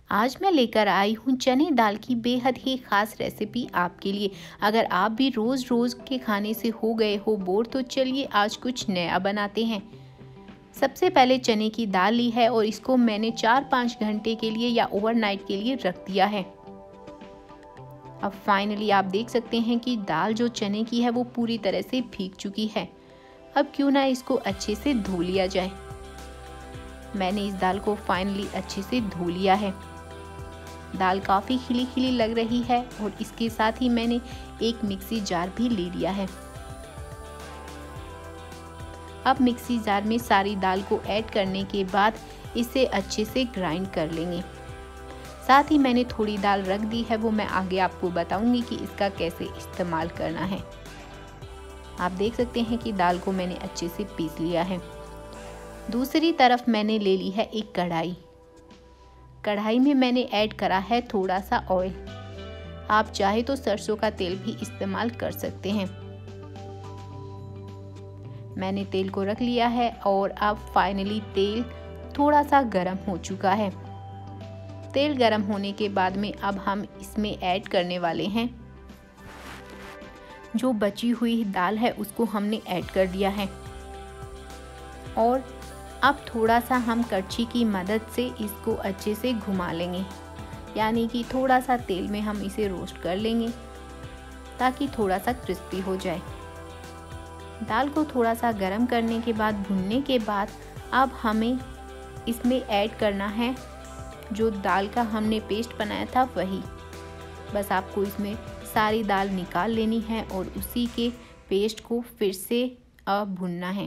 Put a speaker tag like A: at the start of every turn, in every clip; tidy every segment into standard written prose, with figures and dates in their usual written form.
A: आज मैं लेकर आई हूँ चने दाल की बेहद ही ख़ास रेसिपी आपके लिए। अगर आप भी रोज़ रोज़ के खाने से हो गए हो बोर, तो चलिए आज कुछ नया बनाते हैं। सबसे पहले चने की दाल ली है और इसको मैंने 4-5 घंटे के लिए या ओवरनाइट के लिए रख दिया है। अब फाइनली आप देख सकते हैं कि दाल जो चने की है वो पूरी तरह से भीग चुकी है। अब क्यों ना इसको अच्छे से धो लिया जाए। मैंने इस दाल को फाइनली अच्छे से धो लिया है। दाल काफ़ी खिली खिली लग रही है और इसके साथ ही मैंने एक मिक्सी जार भी ले लिया है। अब मिक्सी जार में सारी दाल को ऐड करने के बाद इसे अच्छे से ग्राइंड कर लेंगे। साथ ही मैंने थोड़ी दाल रख दी है, वो मैं आगे आपको बताऊंगी कि इसका कैसे इस्तेमाल करना है। आप देख सकते हैं कि दाल को मैंने अच्छे से पीस लिया है। दूसरी तरफ मैंने ले ली है एक कढ़ाई। कढ़ाई में मैंने ऐड करा है थोड़ा सा ऑयल। आप चाहे तो सरसों का तेल भी इस्तेमाल कर सकते हैं। मैंने तेल को रख लिया है और अब फाइनली तेल थोड़ा सा गर्म हो चुका है। तेल गर्म होने के बाद में अब हम इसमें ऐड करने वाले हैं जो बची हुई दाल है, उसको हमने ऐड कर दिया है। और अब थोड़ा सा हम कड़छी की मदद से इसको अच्छे से घुमा लेंगे, यानी कि थोड़ा सा तेल में हम इसे रोस्ट कर लेंगे ताकि थोड़ा सा क्रिस्पी हो जाए। दाल को थोड़ा सा गर्म करने के बाद, भुनने के बाद, अब हमें इसमें ऐड करना है जो दाल का हमने पेस्ट बनाया था वही। बस आपको इसमें सारी दाल निकाल लेनी है और उसी के पेस्ट को फिर से अब भुनना है।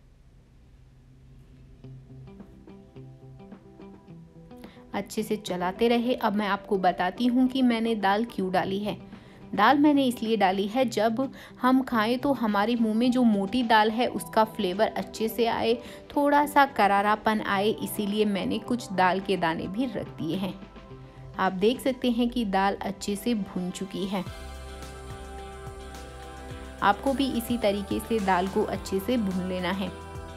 A: अच्छे से चलाते रहे। अब मैं आपको बताती हूँ कि मैंने दाल क्यों डाली है। दाल मैंने इसलिए डाली है जब हम खाएं तो हमारे मुंह में जो मोटी दाल है उसका फ्लेवर अच्छे से आए, थोड़ा सा करारापन आए, इसीलिए मैंने कुछ दाल के दाने भी रख दिए हैं। आप देख सकते हैं कि दाल अच्छे से भुन चुकी है। आपको भी इसी तरीके से दाल को अच्छे से भून लेना है।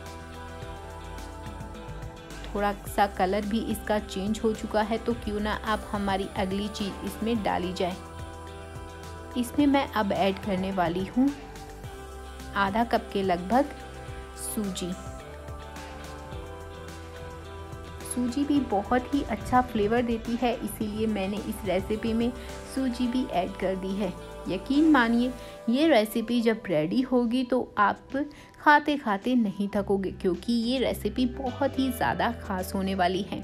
A: थोड़ा सा कलर भी इसका चेंज हो चुका है, तो क्यों ना अब हमारी अगली चीज़ इसमें डाली जाए। इसमें मैं अब ऐड करने वाली हूँ आधा कप के लगभग सूजी। सूजी भी बहुत ही अच्छा फ्लेवर देती है, इसीलिए मैंने इस रेसिपी में सूजी भी ऐड कर दी है। यकीन मानिए ये रेसिपी जब रेडी होगी तो आप खाते खाते नहीं थकोगे, क्योंकि ये रेसिपी बहुत ही ज़्यादा खास होने वाली है।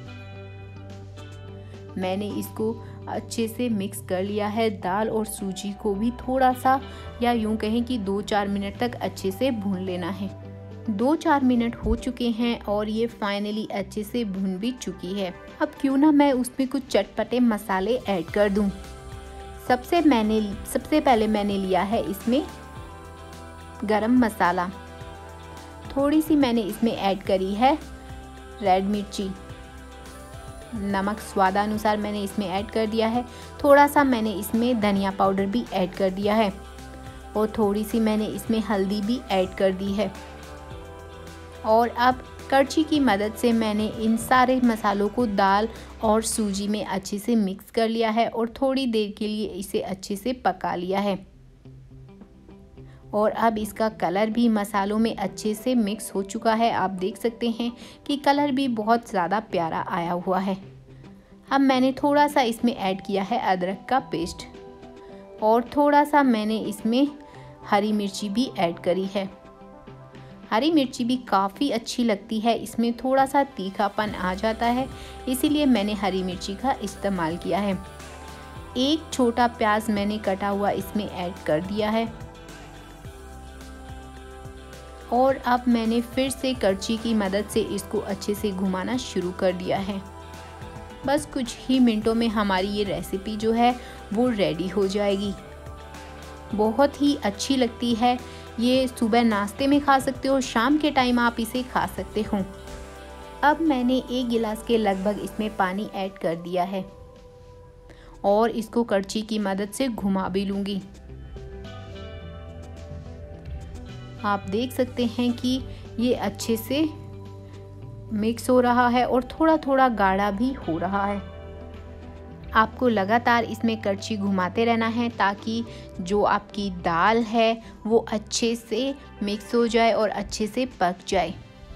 A: मैंने इसको अच्छे से मिक्स कर लिया है। दाल और सूजी को भी थोड़ा सा, या यूँ कहें कि 2-4 मिनट तक अच्छे से भून लेना है। 2-4 मिनट हो चुके हैं और ये फाइनली अच्छे से भुन भी चुकी है। अब क्यों ना मैं उसमें कुछ चटपटे मसाले ऐड कर दूं। सबसे पहले मैंने लिया है इसमें गरम मसाला। थोड़ी सी मैंने इसमें ऐड करी है रेड मिर्ची। नमक स्वादानुसार मैंने इसमें ऐड कर दिया है। थोड़ा सा मैंने इसमें धनिया पाउडर भी ऐड कर दिया है और थोड़ी सी मैंने इसमें हल्दी भी ऐड कर दी है। और अब कड़छी की मदद से मैंने इन सारे मसालों को दाल और सूजी में अच्छे से मिक्स कर लिया है और थोड़ी देर के लिए इसे अच्छे से पका लिया है। और अब इसका कलर भी मसालों में अच्छे से मिक्स हो चुका है। आप देख सकते हैं कि कलर भी बहुत ज़्यादा प्यारा आया हुआ है। अब मैंने थोड़ा सा इसमें ऐड किया है अदरक का पेस्ट और थोड़ा सा मैंने इसमें हरी मिर्ची भी ऐड करी है। हरी मिर्ची भी काफ़ी अच्छी लगती है, इसमें थोड़ा सा तीखापन आ जाता है, इसीलिए मैंने हरी मिर्ची का इस्तेमाल किया है। एक छोटा प्याज मैंने कटा हुआ इसमें ऐड कर दिया है। और अब मैंने फिर से कड़छी की मदद से इसको अच्छे से घुमाना शुरू कर दिया है। बस कुछ ही मिनटों में हमारी ये रेसिपी जो है वो रेडी हो जाएगी। बहुत ही अच्छी लगती है। ये सुबह नाश्ते में खा सकते हो, शाम के टाइम आप इसे खा सकते हो। अब मैंने 1 गिलास के लगभग इसमें पानी ऐड कर दिया है और इसको कड़छी की मदद से घुमा भी लूँगी। आप देख सकते हैं कि ये अच्छे से मिक्स हो रहा है और थोड़ा थोड़ा गाढ़ा भी हो रहा है। आपको लगातार इसमें कड़छी घुमाते रहना है ताकि जो आपकी दाल है वो अच्छे से मिक्स हो जाए और अच्छे से पक जाए।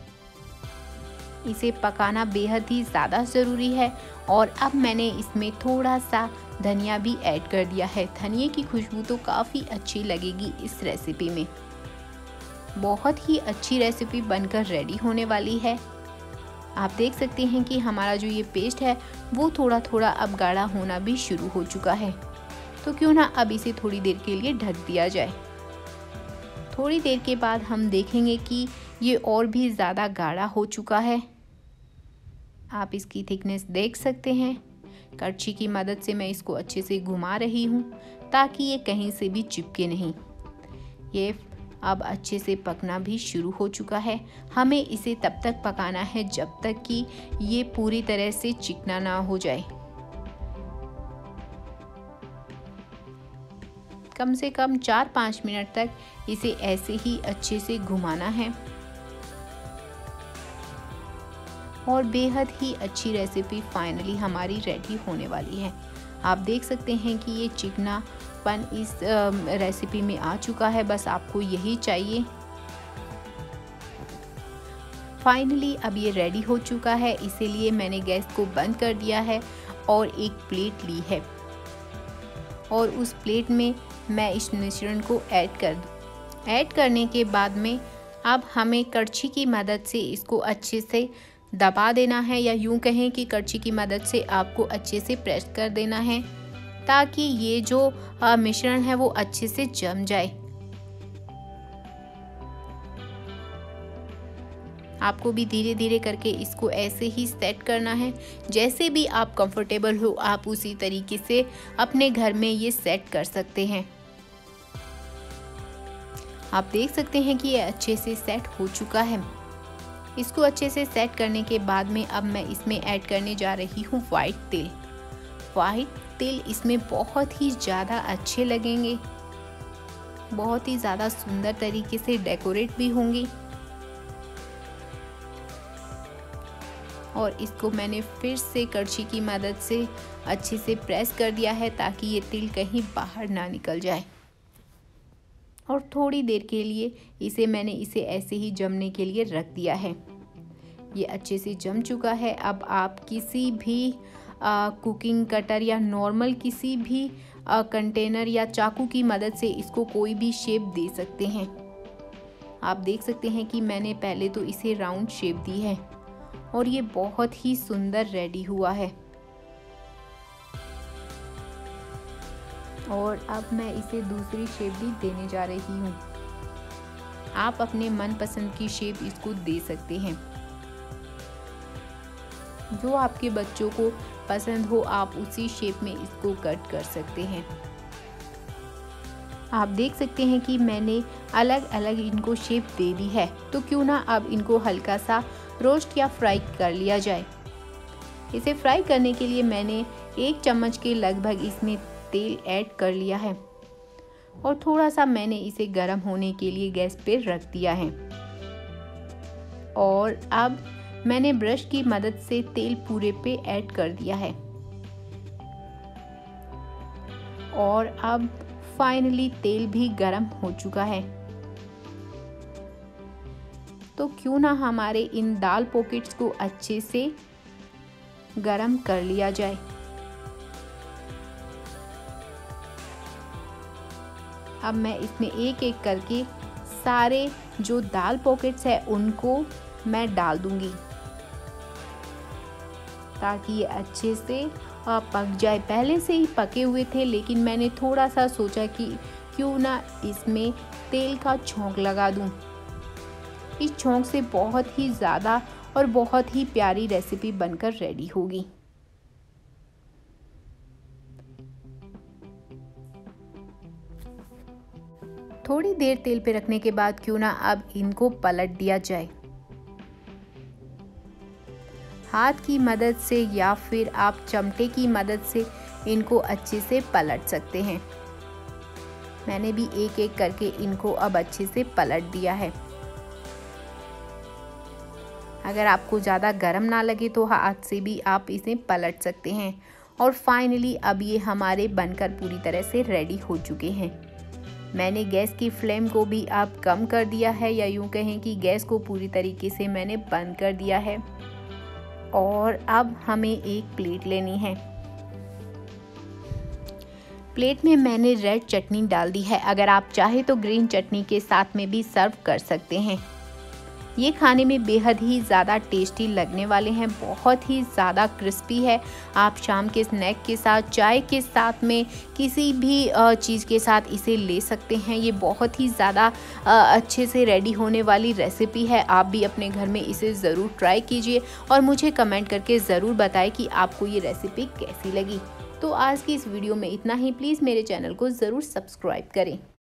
A: इसे पकाना बेहद ही ज़्यादा ज़रूरी है। और अब मैंने इसमें थोड़ा सा धनिया भी ऐड कर दिया है। धनिया की खुशबू तो काफ़ी अच्छी लगेगी इस रेसिपी में। बहुत ही अच्छी रेसिपी बनकर रेडी होने वाली है। आप देख सकते हैं कि हमारा जो ये पेस्ट है वो थोड़ा थोड़ा अब गाढ़ा होना भी शुरू हो चुका है। तो क्यों ना अब इसे थोड़ी देर के लिए ढक दिया जाए। थोड़ी देर के बाद हम देखेंगे कि ये और भी ज़्यादा गाढ़ा हो चुका है। आप इसकी थिकनेस देख सकते हैं। कड़छी की मदद से मैं इसको अच्छे से घुमा रही हूँ ताकि ये कहीं से भी चिपके नहीं। ये अब अच्छे से पकना भी शुरू हो चुका है। हमें इसे तब तक पकाना है जब तक कि ये पूरी तरह से चिकना ना हो जाए। कम से कम 4-5 मिनट तक इसे ऐसे ही अच्छे से घुमाना है। और बेहद ही अच्छी रेसिपी फाइनली हमारी रेडी होने वाली है। आप देख सकते हैं कि ये चिकनापन इस रेसिपी में आ चुका है। बस आपको यही चाहिए। फाइनली अब ये रेडी हो चुका है, इसीलिए मैंने गैस को बंद कर दिया है और एक प्लेट ली है और उस प्लेट में मैं इस मिश्रण को ऐड कर दूँ। ऐड करने के बाद में अब हमें कड़छी की मदद से इसको अच्छे से दबा देना है, या यूं कहें कि कड़छी की मदद से आपको अच्छे से प्रेस कर देना है ताकि ये जो मिश्रण है वो अच्छे से जम जाए। आपको भी धीरे धीरे करके इसको ऐसे ही सेट करना है। जैसे भी आप कंफर्टेबल हो आप उसी तरीके से अपने घर में ये सेट कर सकते हैं। आप देख सकते हैं कि ये अच्छे से सेट हो चुका है। इसको अच्छे से सेट करने के बाद में अब मैं इसमें ऐड करने जा रही हूँ वाइट तिल। वाइट तिल इसमें बहुत ही ज़्यादा अच्छे लगेंगे, बहुत ही ज़्यादा सुंदर तरीके से डेकोरेट भी होंगी। और इसको मैंने फिर से कड़छी की मदद से अच्छे से प्रेस कर दिया है ताकि ये तिल कहीं बाहर ना निकल जाए। और थोड़ी देर के लिए मैंने इसे ऐसे ही जमने के लिए रख दिया है। ये अच्छे से जम चुका है। अब आप किसी भी कुकिंग कटर या नॉर्मल किसी भी कंटेनर या चाकू की मदद से इसको कोई भी शेप दे सकते हैं। आप देख सकते हैं कि मैंने पहले तो इसे राउंड शेप दी है और ये बहुत ही सुंदर रेडी हुआ है। और अब मैं इसे दूसरी शेप भी देने जा रही हूँ। आप अपने मनपसंद की शेप इसको दे सकते हैं, जो आपके बच्चों को पसंद हो आप उसी शेप में इसको कट कर सकते हैं। आप देख सकते हैं कि मैंने अलग अलग इनको शेप दे दी है। तो क्यों ना अब इनको हल्का सा रोस्ट या फ्राई कर लिया जाए। इसे फ्राई करने के लिए मैंने 1 चम्मच के लगभग इसमें तेल ऐड कर लिया है और थोड़ा सा मैंने इसे गर्म होने के लिए गैस पे रख दिया है। और अब मैंने ब्रश की मदद से तेल पूरे पे ऐड कर दिया है। और अब फाइनली तेल भी गर्म हो चुका है। तो क्यों ना हमारे इन दाल पॉकेट्स को अच्छे से गरम कर लिया जाए। अब मैं इसमें एक एक करके सारे जो दाल पॉकेट्स है उनको मैं डाल दूंगी ताकि ये अच्छे से पक जाए। पहले से ही पके हुए थे लेकिन मैंने थोड़ा सा सोचा कि क्यों ना इसमें तेल का छौंक लगा दूं। इस छौंक से बहुत ही ज़्यादा और बहुत ही प्यारी रेसिपी बनकर रेडी होगी। थोड़ी देर तेल पे रखने के बाद क्यों ना अब इनको पलट दिया जाए। हाथ की मदद से या फिर आप चमटे की मदद से इनको अच्छे से पलट सकते हैं। मैंने भी एक एक करके इनको अब अच्छे से पलट दिया है। अगर आपको ज़्यादा गर्म ना लगे तो हाथ से भी आप इसे पलट सकते हैं। और फाइनली अब ये हमारे बनकर पूरी तरह से रेडी हो चुके हैं। मैंने गैस की फ्लेम को भी अब कम कर दिया है, या यूँ कहें कि गैस को पूरी तरीके से मैंने बंद कर दिया है। और अब हमें एक प्लेट लेनी है। प्लेट में मैंने रेड चटनी डाल दी है, अगर आप चाहे तो ग्रीन चटनी के साथ में भी सर्व कर सकते हैं। ये खाने में बेहद ही ज़्यादा टेस्टी लगने वाले हैं, बहुत ही ज़्यादा क्रिस्पी है। आप शाम के स्नैक के साथ, चाय के साथ में, किसी भी चीज़ के साथ इसे ले सकते हैं। ये बहुत ही ज़्यादा अच्छे से रेडी होने वाली रेसिपी है। आप भी अपने घर में इसे ज़रूर ट्राई कीजिए और मुझे कमेंट करके ज़रूर बताएं कि आपको ये रेसिपी कैसी लगी। तो आज की इस वीडियो में इतना ही। प्लीज़ मेरे चैनल को ज़रूर सब्सक्राइब करें।